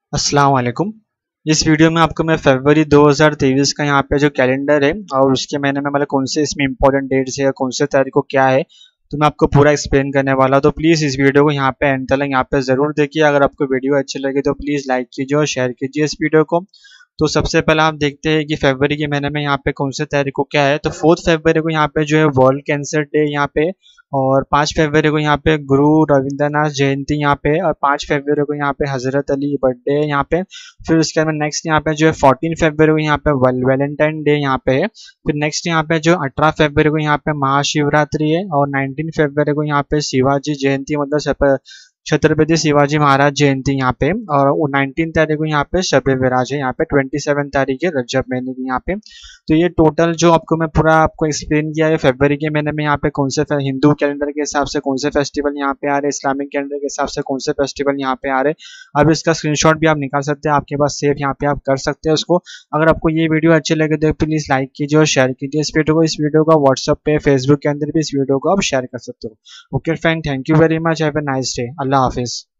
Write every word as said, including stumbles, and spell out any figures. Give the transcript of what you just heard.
अस्सलाम वालेकुम। इस वीडियो में आपको मैं फरवरी दो हज़ार तेईस का यहाँ पे जो कैलेंडर है और उसके महीने में मतलब कौन से इसमें इंपॉर्टेंट डेट्स है या कौन से तारीख को क्या है, तो मैं आपको पूरा एक्सप्लेन करने वाला हूँ। तो प्लीज़ इस वीडियो को यहाँ पे एंड तक यहाँ पे ज़रूर देखिए। अगर आपको वीडियो अच्छी लगे तो प्लीज़ लाइक कीजिए और शेयर कीजिए इस वीडियो को। तो सबसे पहले आप देखते हैं कि फरवरी के महीने में यहाँ पे कौन से तारीख को क्या है। तो फोर्थ फरवरी को यहाँ पे जो है वर्ल्ड कैंसर डे यहाँ पे, और पाँच फरवरी को यहाँ पे गुरु रविंद्रनाथ जयंती यहाँ पे, और पाँच फरवरी को यहाँ पे हजरत अली बर्थडे है यहाँ पे। फिर उसके बाद नेक्स्ट यहाँ पे जो है फोर्टीन फरवरी को यहाँ पे वैलेंटाइन डे यहाँ पे है। फिर नेक्स्ट यहाँ पे जो अठारह फरवरी को यहाँ पे महाशिवरात्रि है, और नाइनटीन फरवरी को यहाँ पे शिवाजी जयंती मतलब छत्रपति शिवाजी महाराज जयंती यहाँ पे, और नाइनटीन तारीख को यहाँ पे शब विराज है यहाँ पे, ट्वेंटी सेवन तारीख है रजब महीने की यहाँ पे। तो ये टोटल जो आपको मैं पूरा आपको एक्सप्लेन किया है फरवरी के महीने में यहाँ पे कौन से हिंदू कैलेंडर के हिसाब से कौन से फेस्टिवल यहाँ पे आ रहे हैं, इस्लामिक कैलेंडर के हिसाब से कौन से फेस्टिवल यहाँ पे आ रहे हैं। अब इसका स्क्रीनशॉट भी आप निकाल सकते हैं, आपके पास सेव यहाँ पे आप कर सकते हैं उसको। अगर आपको ये वीडियो अच्छी लगे तो प्लीज लाइक कीजिए और शेयर कीजिए इस वीडियो को। इस वीडियो का व्हाट्सएप पे, फेसबुक के अंदर भी इस वीडियो को आप शेयर कर सकते हो। Okay friend, thank you very much, have a nice day, अल्लाह हाफिज।